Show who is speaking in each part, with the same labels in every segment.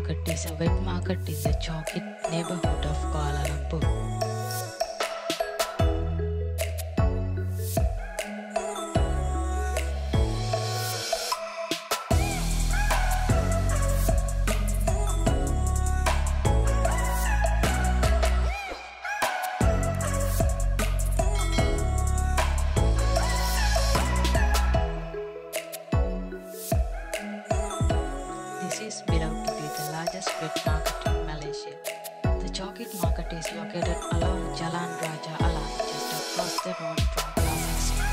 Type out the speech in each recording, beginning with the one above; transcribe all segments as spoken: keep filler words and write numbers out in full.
Speaker 1: Market is a wet market in the Chow Kit neighborhood of Kuala Lumpur. This is believed to be the largest wet market in Malaysia. The Chow Kit Market is located along Jalan Raja Alam, just across the road from passageway.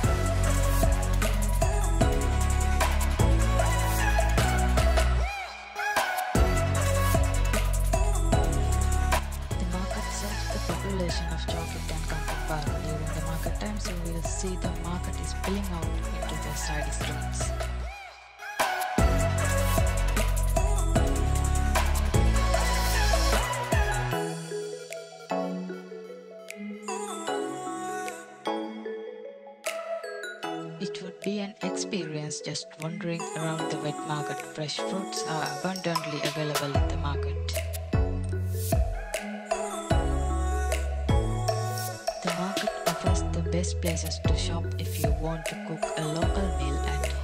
Speaker 1: The market serves the population of Chow Kit and Kampung. During the market times, you will see the market is spilling out into the side streets. It would be an experience just wandering around the wet market. Fresh fruits are abundantly available in the market. The market offers the best places to shop if you want to cook a local meal at home.